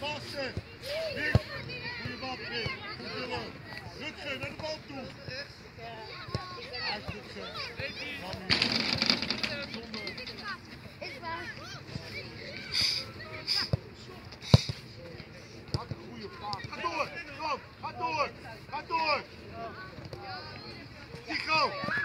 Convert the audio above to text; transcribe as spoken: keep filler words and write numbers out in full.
Passen. Niet. Goeie bal, Prik. Rutger, naar de bal toe. Uit Rutger. Rami. Zonde. Wat een goede paas. Ga door. Go. Ga door. Ga door. Nico.